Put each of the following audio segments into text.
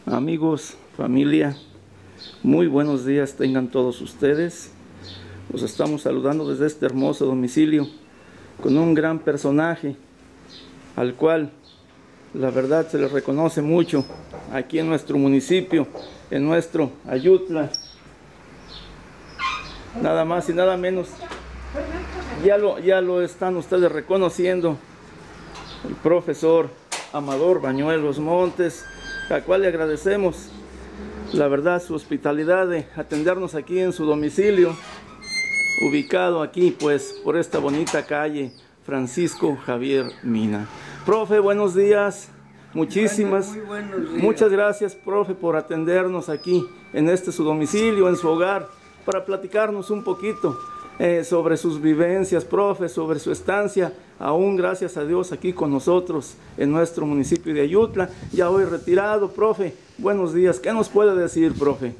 Amigos, familia, muy buenos días tengan todos ustedes. Los estamos saludando desde este hermoso domicilio con un gran personaje al cual la verdad se le reconoce mucho aquí en nuestro municipio, en nuestro Ayutla. Nada más y nada menos, ya lo están ustedes reconociendo, el profesor Amador Bañuelos Montes, al cual le agradecemos la verdad su hospitalidad de atendernos aquí en su domicilio, ubicado aquí pues por esta bonita calle Francisco Javier Mina. Profe, buenos días, muchas gracias, profe, por atendernos aquí en su domicilio, en su hogar, para platicarnos un poquito sobre sus vivencias, profe, sobre su estancia, aún gracias a Dios aquí con nosotros en nuestro municipio de Ayutla, ya hoy retirado. Profe, buenos días, ¿qué nos puede decir, profe?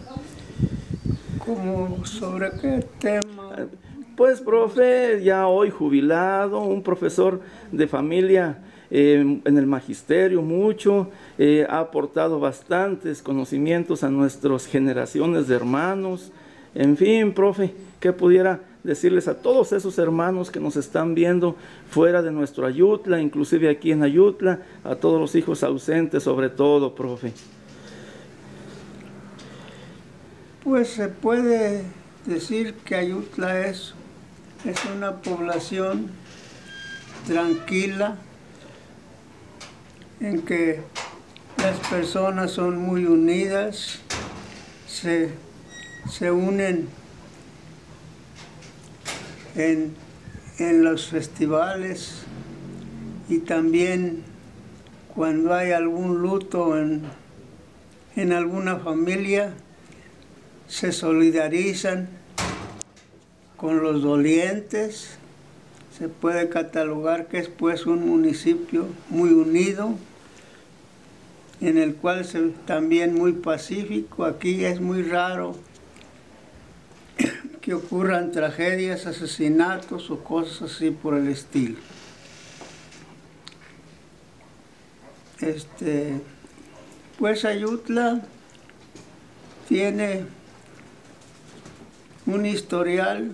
¿Cómo? ¿Sobre qué tema? Pues, profe, ya hoy jubilado, un profesor de familia en el magisterio mucho, ha aportado bastantes conocimientos a nuestras generaciones de hermanos. En fin, profe, ¿qué pudiera decirles a todos esos hermanos que nos están viendo fuera de nuestro Ayutla, inclusive aquí en Ayutla, a todos los hijos ausentes sobre todo, profe? Pues se puede decir que Ayutla es una población tranquila, en que las personas son muy unidas, se unen en los festivales, y también cuando hay algún luto en alguna familia, se solidarizan con los dolientes. Se puede catalogar que es pues un municipio muy unido, en el cual también muy pacífico. Aquí es muy raro que ocurran tragedias, asesinatos o cosas así por el estilo. Pues Ayutla tiene un historial,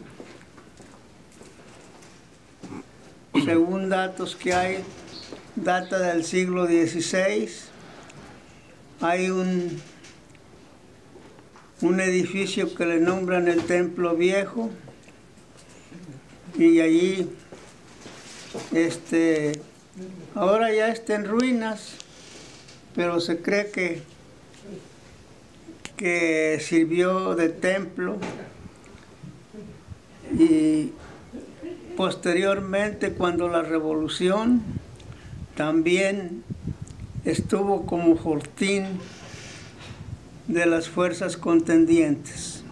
según datos que hay, data del siglo XVI. Hay un edificio que le nombran el Templo Viejo, y allí ahora ya está en ruinas, pero se cree que sirvió de templo, y posteriormente, cuando la revolución, también estuvo como fortín de las fuerzas contendientes.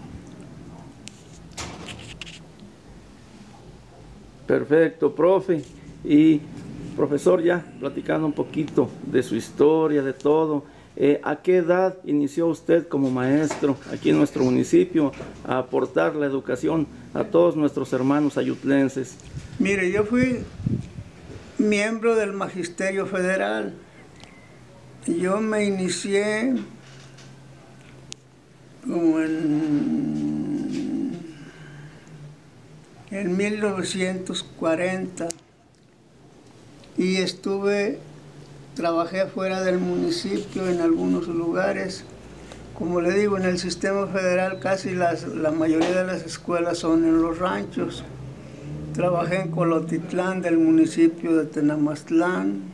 Perfecto, profe. Y profesor, ya platicando un poquito de su historia, de todo, ¿a qué edad inició usted como maestro aquí en nuestro municipio a aportar la educación a todos nuestros hermanos ayutlenses? Mire, yo fui miembro del Magisterio Federal. Yo me inicié como en 1940, y trabajé fuera del municipio en algunos lugares. Como le digo, en el sistema federal casi la mayoría de las escuelas son en los ranchos. Trabajé en Colotitlán del municipio de Tenamaztlán,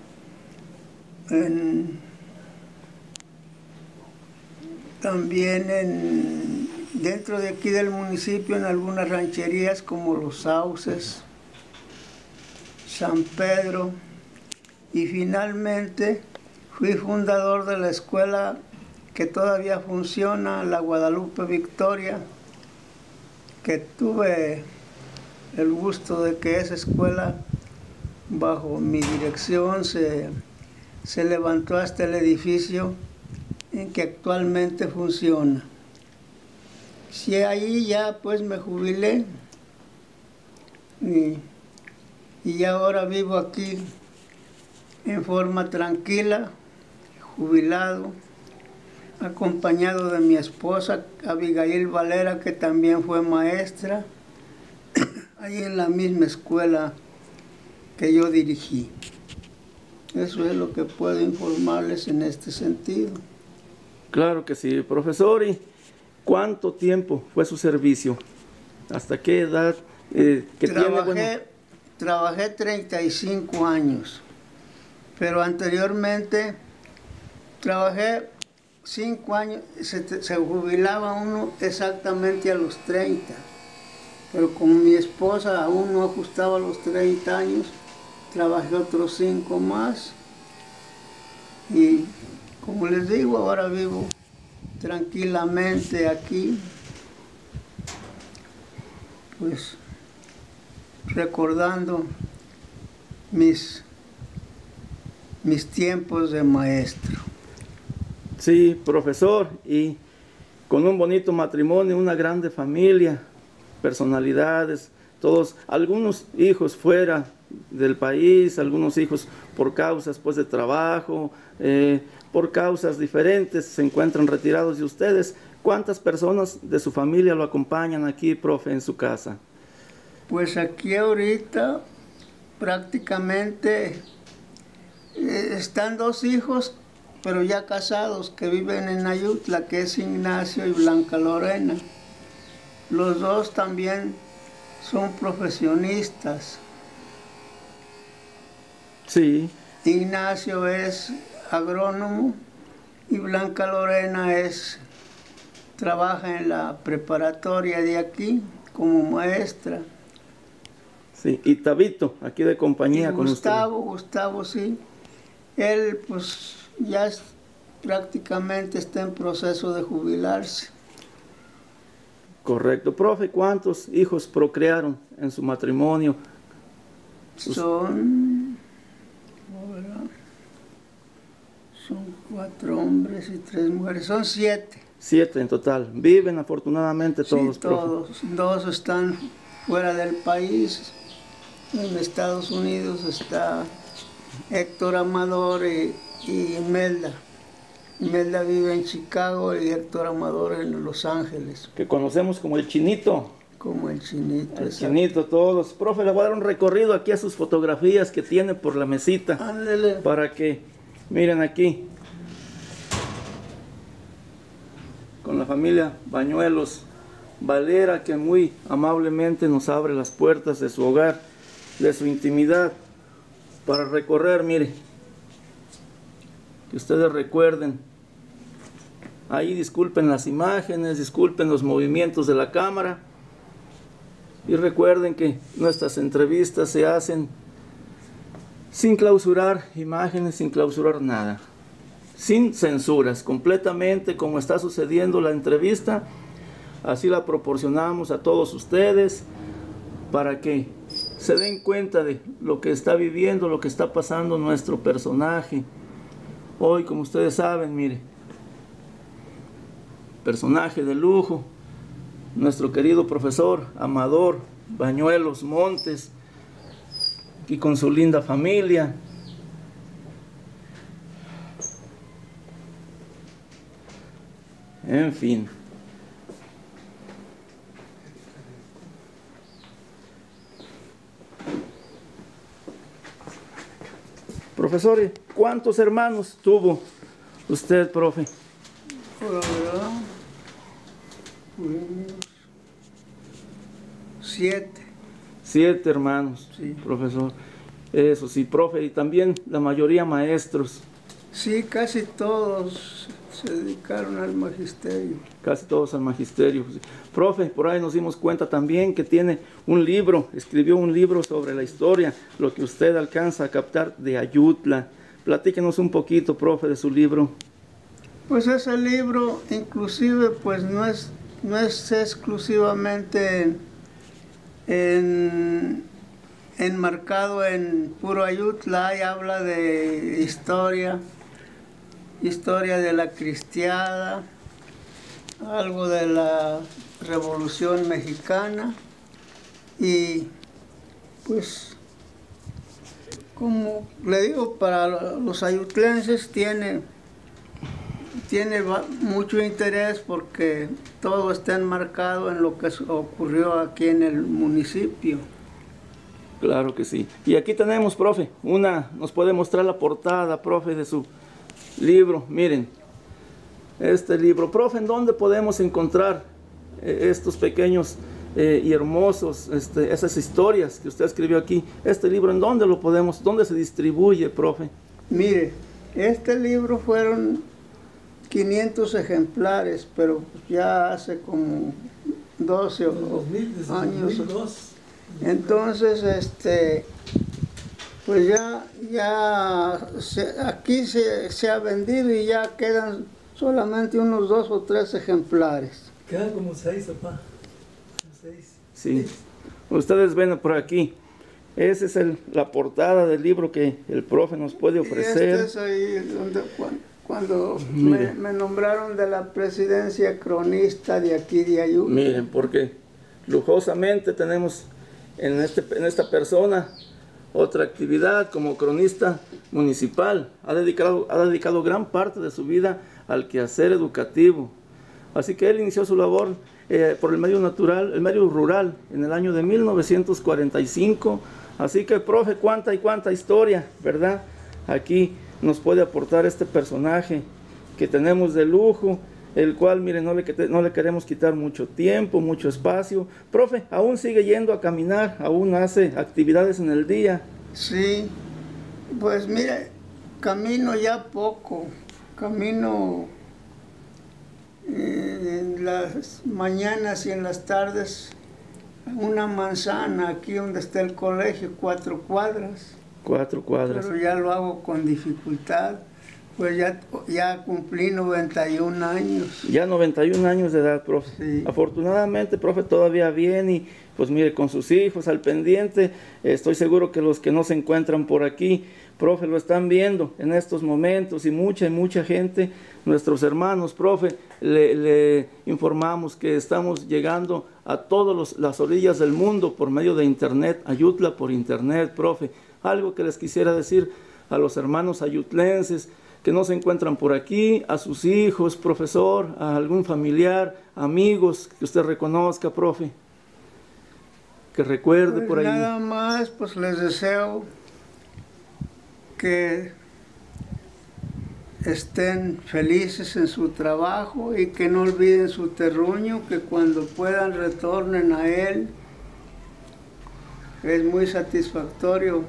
también dentro de aquí del municipio en algunas rancherías como Los Sauces, San Pedro, y finalmente fui fundador de la escuela que todavía funciona, la Guadalupe Victoria, que tuve el gusto de que esa escuela, bajo mi dirección, se levantó hasta el edificio en que actualmente funciona. Sí, ahí ya pues me jubilé, y ya ahora vivo aquí en forma tranquila, jubilado. acompañado de mi esposa Abigail Valera, que también fue maestra, ahí en la misma escuela que yo dirigí. Eso es lo que puedo informarles en este sentido. Claro que sí, profesor. ¿Y cuánto tiempo fue su servicio? ¿Hasta qué edad? Trabajé 35 años, pero anteriormente trabajé 5 años, se jubilaba uno exactamente a los 30, pero como mi esposa aún no ajustaba a los 30 años, trabajé otros 5 más y como les digo, ahora vivo tranquilamente aquí, pues recordando mis tiempos de maestro. Sí, profesor, y con un bonito matrimonio, una grande familia, personalidades, todos, algunos hijos fuera del país, algunos hijos por causas pues de trabajo, por causas diferentes, se encuentran retirados. ¿Y ustedes, cuántas personas de su familia lo acompañan aquí, profe, en su casa? Pues aquí ahorita prácticamente están 2 hijos, pero ya casados, que viven en Ayutla, que es Ignacio y Blanca Lorena. Los 2 también son profesionistas. Sí. Ignacio es agrónomo y Blanca Lorena trabaja en la preparatoria de aquí como maestra. Sí, y Tabito, aquí de compañía con usted. Gustavo, sí. Él pues ya prácticamente está en proceso de jubilarse. Correcto. Profe, ¿cuántos hijos procrearon en su matrimonio? Son 4 hombres y 3 mujeres, son 7. 7 en total. Viven afortunadamente todos, sí, todos. Profe. 2 están fuera del país. En Estados Unidos está Héctor Amador y Imelda. Imelda vive en Chicago y Héctor Amador en Los Ángeles. Que conocemos como el Chinito. Como el Chinito. El Chinito, todos. Profe, le voy a dar un recorrido aquí a sus fotografías que tiene por la mesita. Ándele. Para que miren aquí. Con la familia Bañuelos Valera, que muy amablemente nos abre las puertas de su hogar, de su intimidad, para recorrer, mire, que ustedes recuerden, ahí disculpen las imágenes, disculpen los movimientos de la cámara, y recuerden que nuestras entrevistas se hacen sin clausurar imágenes, sin clausurar nada, sin censuras, completamente como está sucediendo la entrevista, así la proporcionamos a todos ustedes, para que se den cuenta de lo que está viviendo, lo que está pasando nuestro personaje. Hoy, como ustedes saben, mire, personaje de lujo, nuestro querido profesor Amador Bañuelos Montes, y con su linda familia. En fin. Profesor, ¿cuántos hermanos tuvo usted, profe? Ahora, 7. 7 hermanos, sí, profesor. Eso sí, profe, y también la mayoría maestros. Sí, casi todos se dedicaron al magisterio. Casi todos al magisterio. Profe, por ahí nos dimos cuenta también que tiene un libro, escribió un libro sobre la historia, lo que usted alcanza a captar de Ayutla. Platíquenos un poquito, profe, de su libro. Pues ese libro, inclusive, pues no es exclusivamente enmarcado en puro Ayutla, y habla de historia de la cristiada, algo de la Revolución Mexicana, y pues, como le digo, para los ayutlenses tiene tiene mucho interés porque todo está enmarcado en lo que ocurrió aquí en el municipio. Claro que sí. Y aquí tenemos, profe, nos puede mostrar la portada, profe, de su libro. Miren, este libro. Profe, ¿en dónde podemos encontrar estos pequeños y hermosos, esas historias que usted escribió aquí? Este libro, ¿en dónde dónde se distribuye, profe? Mire, este libro fueron 500 ejemplares, pero ya hace como 12 años. 2002. Entonces, pues aquí se ha vendido y ya quedan solamente unos 2 o 3 ejemplares. Quedan como 6, papá. 6. Sí. Ustedes ven por aquí. Esa es la portada del libro que el profe nos puede ofrecer. Y es ahí donde cuando me nombraron de la presidencia cronista de aquí de Ayutla. Miren, porque lujosamente tenemos en esta persona otra actividad como cronista municipal. Ha dedicado gran parte de su vida al quehacer educativo. Así que él inició su labor por el medio natural, el medio rural, en el año de 1945. Así que, profe, cuánta historia, ¿verdad? Aquí nos puede aportar este personaje que tenemos de lujo, el cual, miren, no le queremos quitar mucho tiempo, mucho espacio. Profe, aún sigue yendo a caminar, aún hace actividades en el día. Sí, pues mire, camino ya poco, camino en las mañanas y en las tardes una manzana aquí donde está el colegio, 4 cuadras. 4 cuadras. Pero ya lo hago con dificultad, pues ya cumplí 91 años. Ya 91 años de edad, profe. Sí. Afortunadamente, profe, todavía bien y pues mire, con sus hijos al pendiente. Estoy seguro que los que no se encuentran por aquí, profe, lo están viendo en estos momentos y mucha gente, nuestros hermanos, profe, le informamos que estamos llegando a todas las orillas del mundo por medio de internet, Ayutla por internet, profe. Algo que les quisiera decir a los hermanos ayutlenses que no se encuentran por aquí, a sus hijos, profesor, a algún familiar, amigos que usted reconozca, profe, que recuerde Pues por ahí. Nada más, pues les deseo que estén felices en su trabajo y que no olviden su terruño, que cuando puedan retornen a él. Es muy satisfactorio.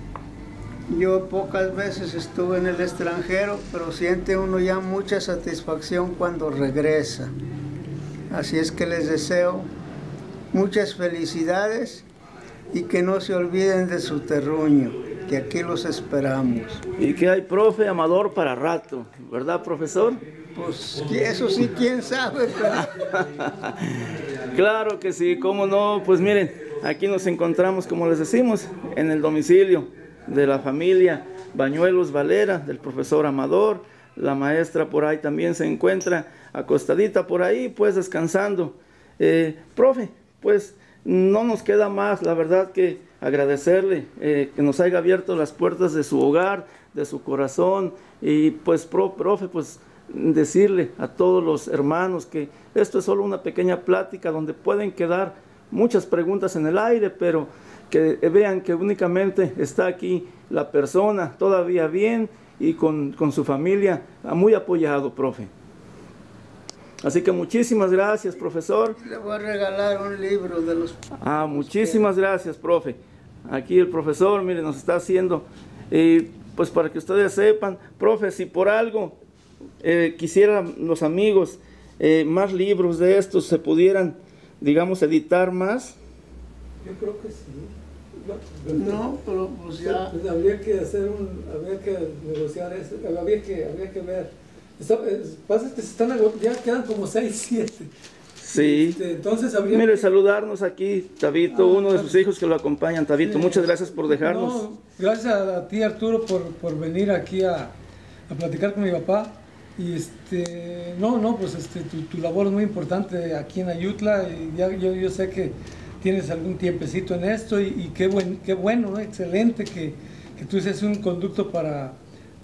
Yo pocas veces estuve en el extranjero, pero siente uno ya mucha satisfacción cuando regresa. Así es que les deseo muchas felicidades y que no se olviden de su terruño, que aquí los esperamos. Y que hay, profe, amador para rato, ¿verdad, profesor? Pues eso sí, quién sabe, pero... Claro que sí, cómo no. Pues miren, aquí nos encontramos, como les decimos, en el domicilio de la familia Bañuelos Valera, del profesor Amador. La maestra por ahí también se encuentra acostadita por ahí, pues descansando. Profe, pues no nos queda más, la verdad, que agradecerle que nos haya abierto las puertas de su hogar, de su corazón, y pues profe, pues decirle a todos los hermanos que esto es solo una pequeña plática donde pueden quedar muchas preguntas en el aire, pero que vean que únicamente está aquí la persona todavía bien y con su familia muy apoyado, profe. Así que muchísimas gracias, profesor. Le voy a regalar un libro de los... Muchísimas gracias, profe. Aquí el profesor, mire, nos está haciendo, pues para que ustedes sepan, profe, si por algo quisieran los amigos más libros de estos, se pudieran, digamos, editar más. Yo creo que sí. No, pero pues ya... Pues habría que negociar eso, habría que ver. Pasa que ya quedan como 6, 7. Sí. Entonces habría Mire, que... saludarnos aquí, Tabito, uno de sus hijos que lo acompañan. Tabito, Sí. Muchas gracias por dejarnos. No, gracias a ti, Arturo, por venir aquí a platicar con mi papá. Y pues tu labor es muy importante aquí en Ayutla. Y yo sé que tienes algún tiempecito en esto y qué bueno, ¿no? Excelente que tú seas un conducto para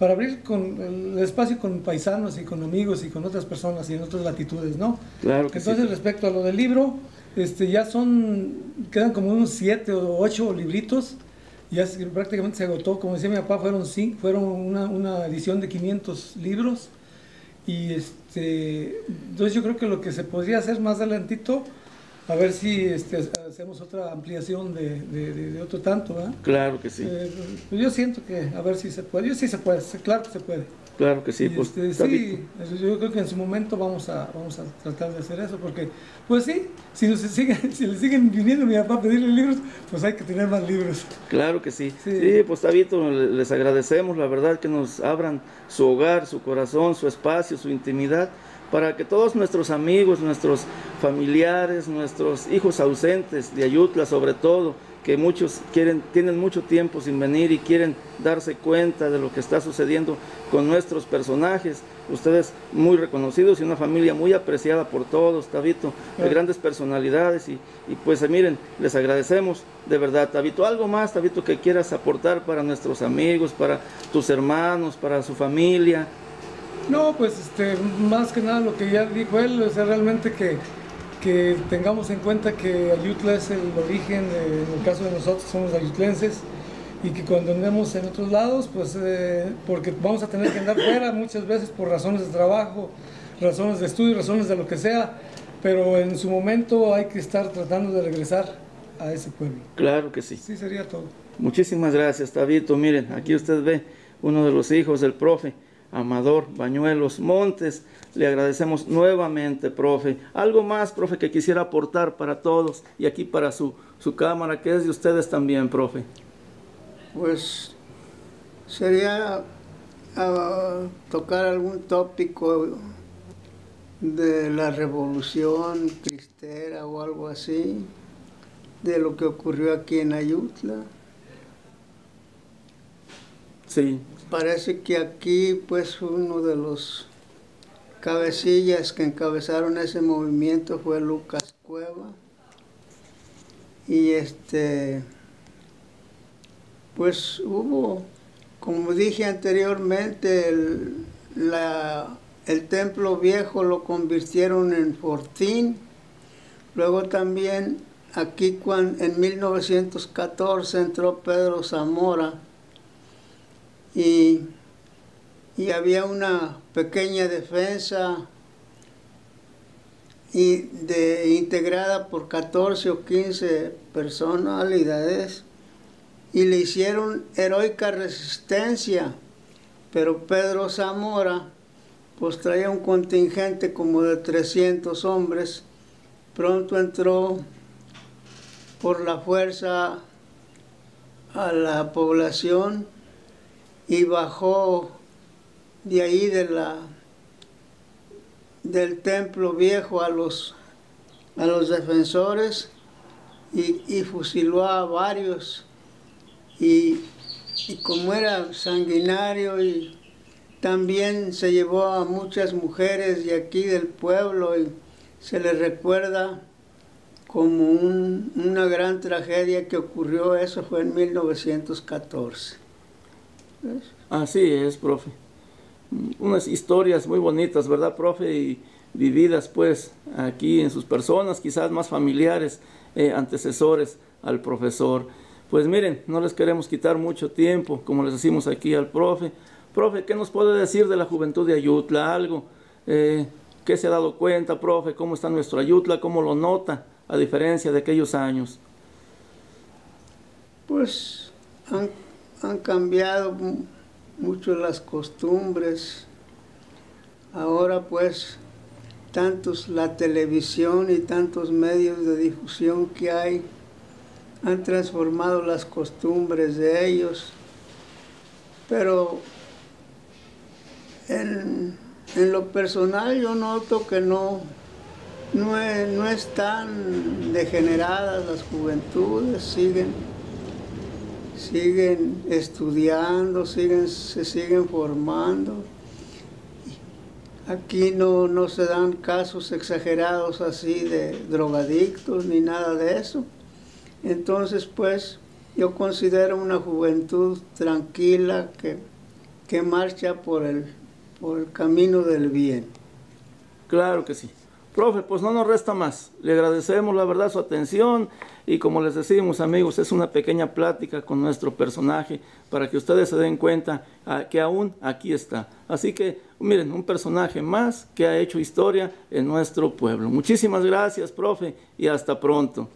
para abrir con el espacio con paisanos y con amigos y con otras personas y en otras latitudes, ¿no? Claro que Entonces, sí. respecto a lo del libro, ya quedan como unos 7 o 8 libritos, ya prácticamente se agotó, como decía mi papá, fueron una edición de 500 libros, y entonces yo creo que lo que se podría hacer más adelantito, a ver si hacemos otra ampliación de otro tanto, ¿verdad? Claro que sí. Pues yo siento que a ver si se puede, sí se puede, claro que se puede. Claro que sí. Y Pues, sí, yo creo que en su momento vamos a tratar de hacer eso, porque pues sí, si le siguen viniendo a mi papá a pedirle libros, pues hay que tener más libros. claro que sí. Sí. Sí, pues Tabito, les agradecemos, la verdad, que nos abran su hogar, su corazón, su espacio, su intimidad, para que todos nuestros amigos, nuestros familiares, nuestros hijos ausentes de Ayutla, sobre todo, que muchos tienen mucho tiempo sin venir y quieren darse cuenta de lo que está sucediendo con nuestros personajes. Ustedes muy reconocidos y una familia muy apreciada por todos, Tabito, de grandes personalidades, y pues miren, les agradecemos de verdad, Tabito. ¿Algo más, Tabito, que quieras aportar para nuestros amigos, para tus hermanos, para su familia? No, pues más que nada lo que ya dijo él, o sea, realmente que tengamos en cuenta que Ayutla es el origen, en el caso de nosotros somos ayutlenses, y que cuando andemos en otros lados, pues porque vamos a tener que andar fuera muchas veces por razones de trabajo, razones de estudio, razones de lo que sea, pero en su momento hay que estar tratando de regresar a ese pueblo. Claro que sí. Sí, sería todo. Muchísimas gracias, Tabito. Miren, aquí usted ve uno de los hijos del profe Amador Bañuelos Montes. Le agradecemos nuevamente, profe. Algo más, profe, que quisiera aportar para todos y aquí para su cámara, que es de ustedes también, profe. Pues sería tocar algún tópico de la revolución cristera o algo así, de lo que ocurrió aquí en Ayutla. Sí. Parece que aquí, pues, uno de los cabecillas que encabezaron ese movimiento fue Lucas Cueva. Y pues hubo, como dije anteriormente, el templo viejo lo convirtieron en fortín. Luego también aquí en 1914 entró Pedro Zamora y había una pequeña defensa integrada por 14 o 15 personalidades, y le hicieron heroica resistencia, pero Pedro Zamora pues traía un contingente como de 300 hombres, pronto entró por la fuerza a la población y bajó de ahí del templo viejo a los defensores y fusiló a varios, y como era sanguinario, y también se llevó a muchas mujeres de aquí del pueblo, y se le recuerda como una gran tragedia que ocurrió. Eso fue en 1914. ¿Ves? Así es, profe. Unas historias muy bonitas, ¿verdad, profe? Y vividas, pues, aquí en sus personas, quizás más familiares, antecesores al profesor. Pues miren, no les queremos quitar mucho tiempo, como les decimos aquí al profe. Profe, ¿qué nos puede decir de la juventud de Ayutla? Algo, ¿qué se ha dado cuenta, profe? ¿Cómo está nuestro Ayutla? ¿Cómo lo nota, a diferencia de aquellos años? Pues han cambiado mucho las costumbres. Ahora pues la televisión y tantos medios de difusión que hay han transformado las costumbres de ellos, pero en lo personal yo noto que no están degeneradas las juventudes, siguen estudiando, se siguen formando. Aquí no se dan casos exagerados así de drogadictos ni nada de eso. Entonces, pues, yo considero una juventud tranquila que marcha por el camino del bien. Claro que sí. Profe, pues no nos resta más. Le agradecemos la verdad su atención y como les decimos amigos, es una pequeña plática con nuestro personaje para que ustedes se den cuenta que aún aquí está. Así que miren, un personaje más que ha hecho historia en nuestro pueblo. Muchísimas gracias, profe, y hasta pronto.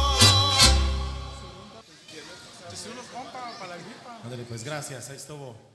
Ándale, pues gracias, ahí estuvo.